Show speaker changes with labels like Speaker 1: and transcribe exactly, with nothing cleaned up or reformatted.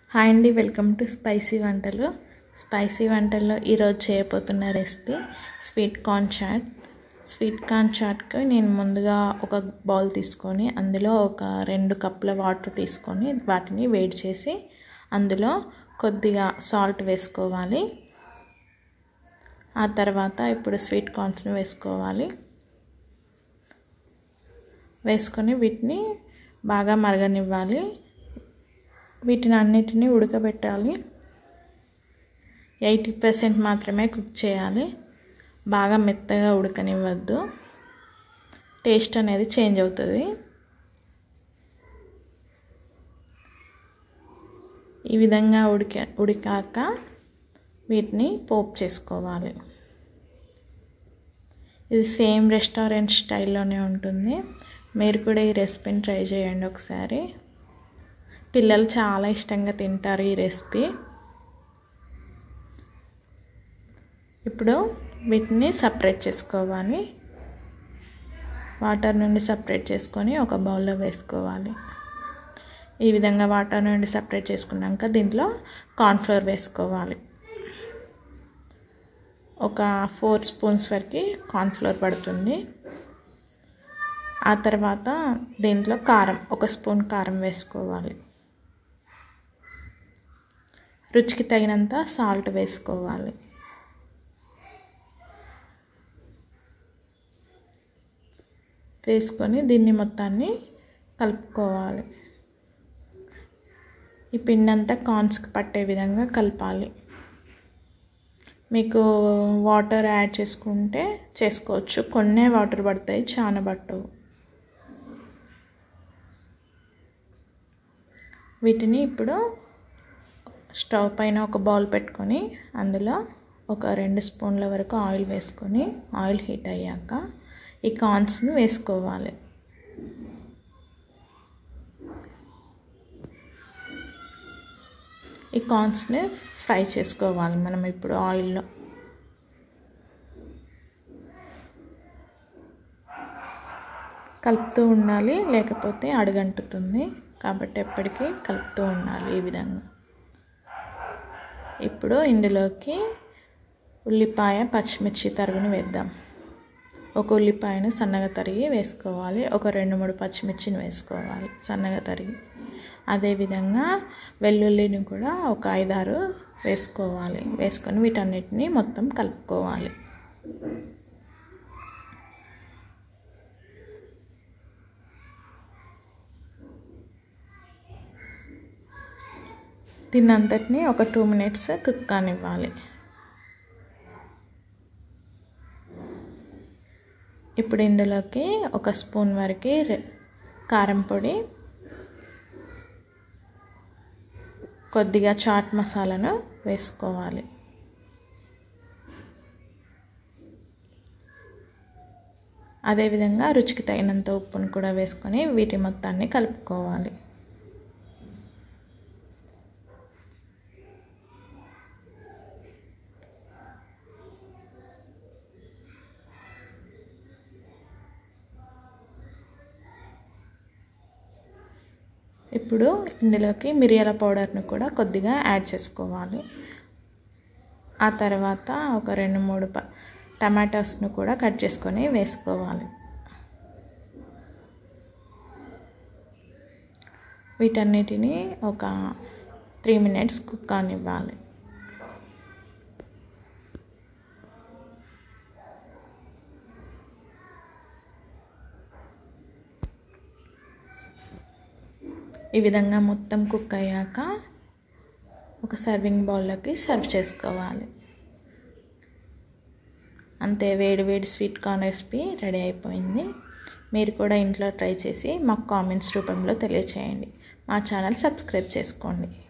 Speaker 1: Hi అండి, welcome to spicy వంటలు. Spicy వంటల్లో ఈరోజు చేయబోతున్న recipe sweet corn chaat. Sweet corn చాట్కి నేను ముందుగా ఒక బౌల్ తీసుకొని అందులో ఒక రెండు కప్పుల వాటర్ తీసుకొని వాటిని వేడి చేసి అందులో కొద్దిగా సాల్ట్ వేసుకోవాలి. ఆ తర్వాత ఇప్పుడు స్వీట్ కార్న్స్ని వేసుకోవాలి. వేసుకొని వీటిని బాగా మరగనివ్వాలి. వీటిని అన్నిటినీ ఉడకబెట్టాలి. ఎయిటీ పర్సెంట్ మాత్రమే కుక్ చేయాలి. బాగా మెత్తగా ఉడకనివ్వద్దు, టేస్ట్ అనేది చేంజ్ అవుతుంది. ఈ విధంగా ఉడిక ఉడికాక వీటిని పోపు చేసుకోవాలి. ఇది సేమ్ రెస్టారెంట్ స్టైల్లోనే ఉంటుంది. మీరు కూడా ఈ రెసిపీని ట్రై చేయండి ఒకసారి. పిల్లలు చాలా ఇష్టంగా తింటారు ఈ రెసిపీ. ఇప్పుడు వీటిని సపరేట్ చేసుకోవాలి. వాటర్ నుండి సపరేట్ చేసుకొని ఒక బౌల్లో వేసుకోవాలి. ఈ విధంగా వాటర్ నుండి సపరేట్ చేసుకున్నాక దీంట్లో కార్న్ఫ్లోర్ వేసుకోవాలి. ఒక ఫోర్ స్పూన్స్ వరకు కార్న్ఫ్లోర్ పడుతుంది. ఆ తర్వాత దీంట్లో కారం, ఒక స్పూన్ కారం వేసుకోవాలి. రుచికి తగినంత సాల్ట్ వేసుకోవాలి. వేసుకొని దీన్ని మొత్తాన్ని కలుపుకోవాలి. ఈ పిండి అంతా కార్న్స్కి పట్టే విధంగా కలపాలి. మీకు వాటర్ యాడ్ చేసుకుంటే చేసుకోవచ్చు, కొన్నే వాటర్ పడతాయి, చాలా పట్టవు. వీటిని ఇప్పుడు స్టవ్ పైన ఒక బౌల్ పెట్టుకొని అందులో ఒక రెండు స్పూన్ల వరకు ఆయిల్ వేసుకొని ఆయిల్ హీట్ అయ్యాక ఈ కార్న్స్ని వేసుకోవాలి. ఈ కార్న్స్ని ఫ్రై చేసుకోవాలి మనం ఇప్పుడు ఆయిల్లో. కలుపుతూ ఉండాలి, లేకపోతే అడుగంటుతుంది. కాబట్టి ఎప్పటికీ కలుపుతూ ఉండాలి ఈ విధంగా. ఇప్పుడు ఇందులోకి ఉల్లిపాయ, పచ్చిమిర్చి తరుగుని వేద్దాం. ఒక ఉల్లిపాయను సన్నగా తరిగి వేసుకోవాలి. ఒక రెండు మూడు పచ్చిమిర్చిని వేసుకోవాలి సన్నగా తరిగి. అదేవిధంగా వెల్లుల్లిని కూడా ఒక ఐదారు వేసుకోవాలి. వేసుకొని వీటన్నిటిని మొత్తం కలుపుకోవాలి. దీన్నంతటిని ఒక టూ మినిట్స్ కుక్ కానివ్వాలి. ఇప్పుడు ఇందులోకి ఒక స్పూన్ వరకు కారం పొడి, కొద్దిగా చాట్ మసాలాను వేసుకోవాలి. అదేవిధంగా రుచికి తగినంత ఉప్పును కూడా వేసుకొని వీటి మొత్తాన్ని కలుపుకోవాలి. ఇప్పుడు ఇందులోకి మిరియాల పౌడర్ను కూడా కొద్దిగా యాడ్ చేసుకోవాలి. ఆ తర్వాత ఒక రెండు మూడు ప టమాటాస్ను కూడా కట్ చేసుకొని వేసుకోవాలి. వీటన్నిటిని ఒక త్రీ మినిట్స్ కుక్ కానివ్వాలి. ఈ విధంగా మొత్తం కుక్ అయ్యాక ఒక సర్వింగ్ బౌల్లోకి సర్వ్ చేసుకోవాలి. అంతే, వేడి వేడి స్వీట్ కార్న్ రెసిపీ రెడీ అయిపోయింది. మీరు కూడా ఇంట్లో ట్రై చేసి మాకు కామెంట్స్ రూపంలో తెలియచేయండి. మా ఛానల్ సబ్స్క్రైబ్ చేసుకోండి.